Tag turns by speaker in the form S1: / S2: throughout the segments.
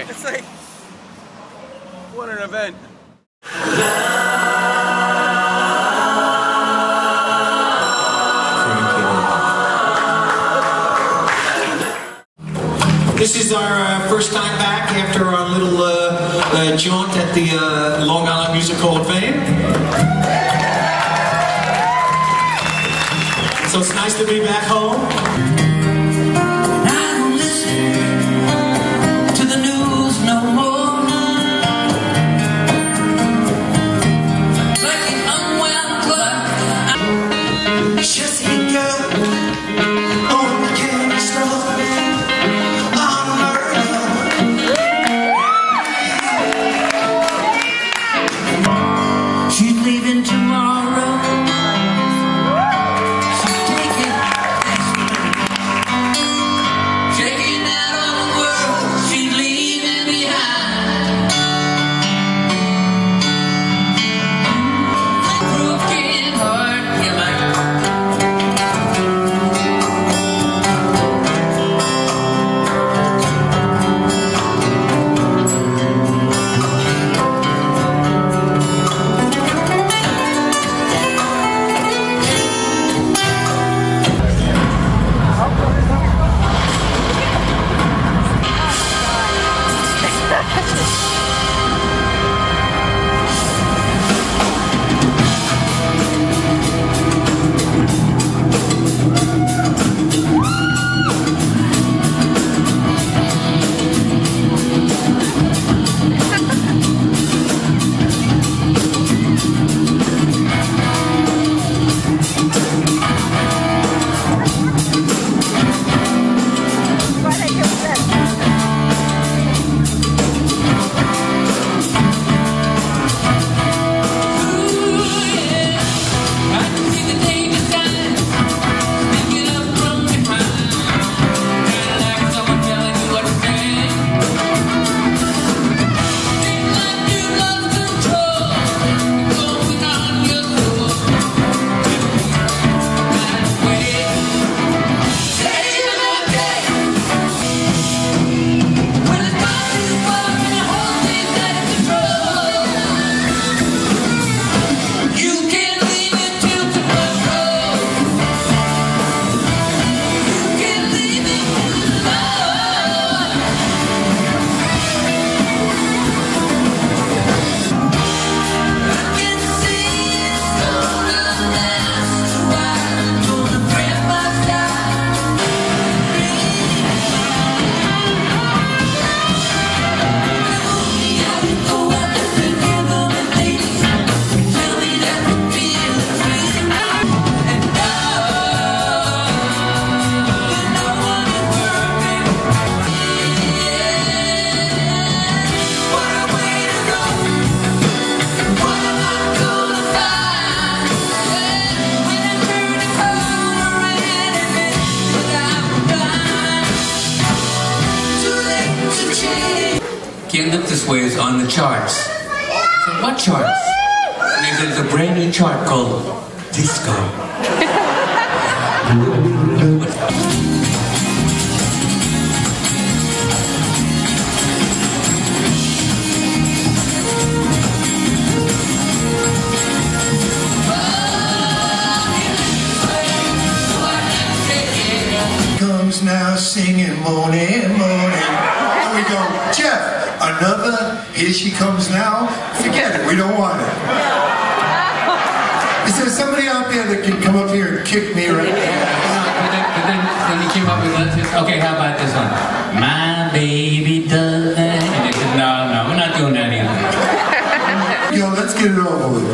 S1: It's like, what an event.
S2: This is our first time back after our little jaunt at the Long Island Music Hall of Fame. So it's nice to be back home. I don't listen to the news no more. Like an unwound clock. Just a girl on the candy store. She's leaving tomorrow. She's taking shaking out on the world. She's leaving behind. Broken heart, you're like. Can't Look This Way is on the charts. I said, what charts? And he said, it's a brand new chart called Disco.
S3: Comes now singing morning, morning. And we go, Jeff, another, here she comes now. Forget it, we don't want it. Is there somebody out there that can come up here and kick me right now?
S2: Then he came up with this. Okay, how about this one? My baby does that. And they said, no, we're not doing that either.
S3: Yo, let's get it over with.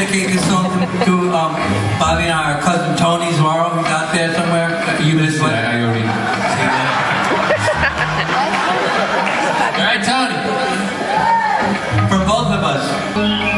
S2: dedicate this song to Bobby and our cousin Tony Zuaro, who's out there somewhere. You missed what?
S4: I already see that. All right, Tony.
S2: From both of us.